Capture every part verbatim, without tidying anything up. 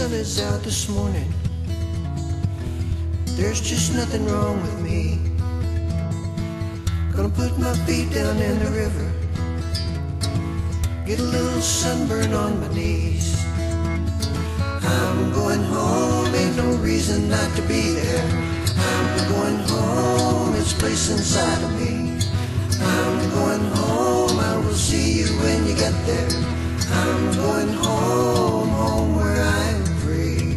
sun is out this morning. There's just nothing wrong with me. Gonna put my feet down in the river, get a little sunburn on my knees. I'm going home, ain't no reason not to be there. I'm going home, it's a place inside of me. I'm going home, I will see you when you get there. I'm going home, home where I'm free.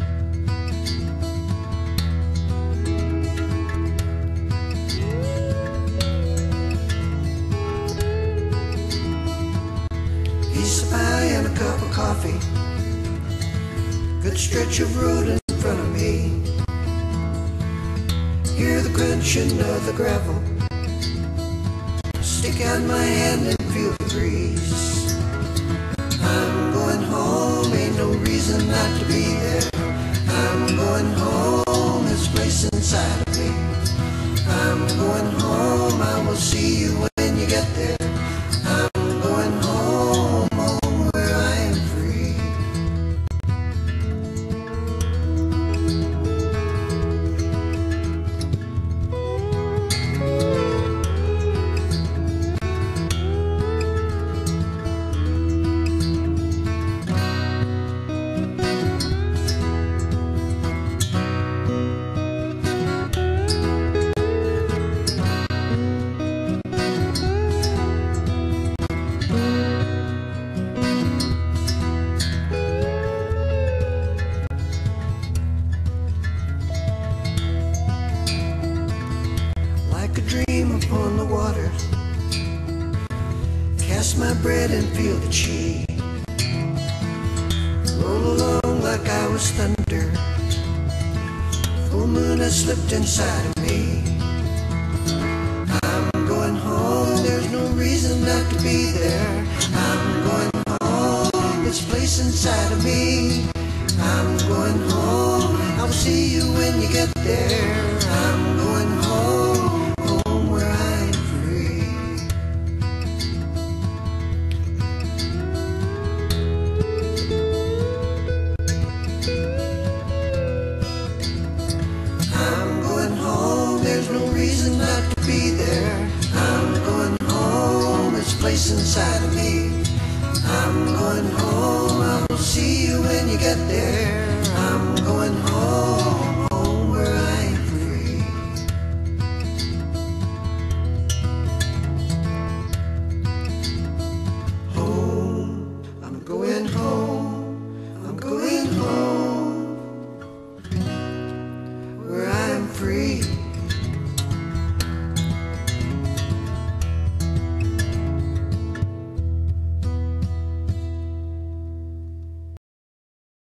Piece of pie and a cup of coffee, good stretch of road in front of me. Hear the crunching of the gravel, stick out my hand and feel the breeze. I'm going home, ain't no reason not to be there. I'm going home, this place inside of me. I'm going home, I will see you when you get there. I'm going home, home where I am free. Like a dream upon the water, cast my bread and feel the chi. Roll along like I was thunder, full moon has slipped inside of me. I'm going home, there's no reason not to be there. I'm going home, this place inside of me. I'm going home, I'll see you when you get there. I'm going home, home where I'm free. I'm going home, there's no reason not to be there. I'm going home, it's a place inside of me. I'm going home, I'll see you when you get there. I'm going home.